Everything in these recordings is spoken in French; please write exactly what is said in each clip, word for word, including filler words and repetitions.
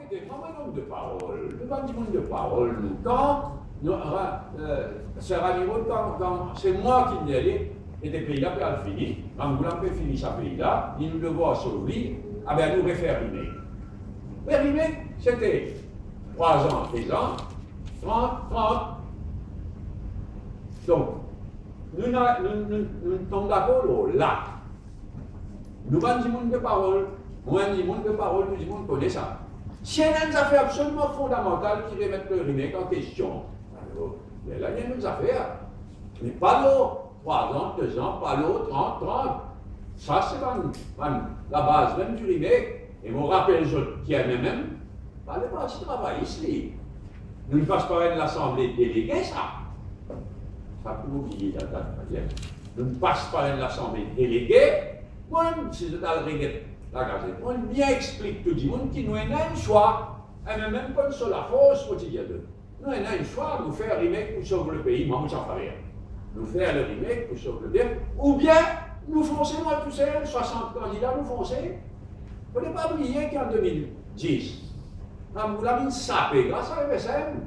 écoutez, moi, un homme de parole, le pas du monde de parole, nous, quand, nous, euh, Sœur Amiro, quand, quand c'est moi qui l'ai dit, et des pays-là, puis elle finit, quand nous l'avons fini ce pays-là, il nous devons sauver, ah bien, nous refaire rimer. Mais rimer, c'était trois ans, treize ans, trente, trente. Donc, nous, nous, nous, nous sommes d'accord là. Nous avons du monde de parole, moi, du monde de parole, tout le monde connaît ça. Si il y a une affaire absolument fondamentale qui remet le remake en question, alors, mais là, il y a une affaire. Mais pas l'autre, trois ans, deux ans, pas l'autre, trente, trente. Ça, c'est la base même du remake. Et mon rappel, qui est même, pas le parti travail ici. Nous ne passons pas de l'Assemblée déléguée, ça. Ça peut oublier la date, nous ne passons pas de l'Assemblée déléguée. Moi, si je dois regarder la gazette, on bien explique tout le monde qui nous a un choix, et même pas sur la force quotidienne. Nous avons un choix, nous faire un remake pour sauver le pays, moi, je n'en fais rien. Nous faire le remake pour sauver le pays, ou bien nous foncer, moi, tout seul, soixante candidats, nous foncer. Il ne faut pas oublier qu'en deux mille dix, nous l'avons sapé grâce à M S M.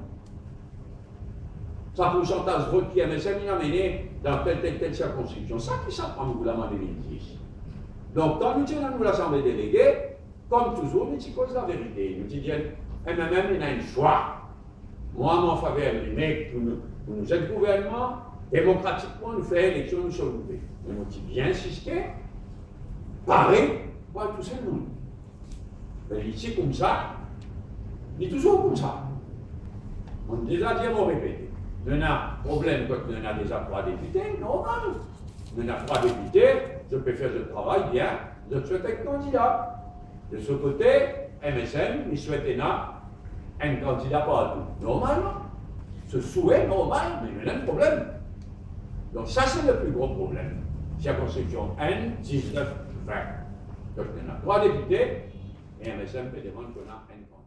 Ça pourcentage de vote qui M S M a mené dans telle, telle, telle circonscription. Ça qui s'apprend nous l'avons en deux mille dix. Donc, quand nous tenons nous l'Assemblée déléguée, comme toujours, nous disons la vérité. Nous disons, M M M, il a un choix. Moi, en faveur du mec, pour nous, pour nous être gouvernement, démocratiquement, nous faire élection, nous sommes gouvernés. Mais nous disons bien insister, pareil, pour tout ce monde. Mais ici, comme ça, il est toujours comme ça. On déjà dit, on répète. Nous avons un problème quand nous avons déjà trois députés, normal. Nous avons trois députés, je peux faire le travail bien, je souhaite être candidat. De ce côté, M S M, il souhaite un candidat partout. Normalement. Ce souhait normal, mais il y a un problème. Donc ça, c'est le plus gros problème. Circonscription N, dix-neuf, vingt. Donc, on a trois députés et M S M peut demander qu'on a un candidat.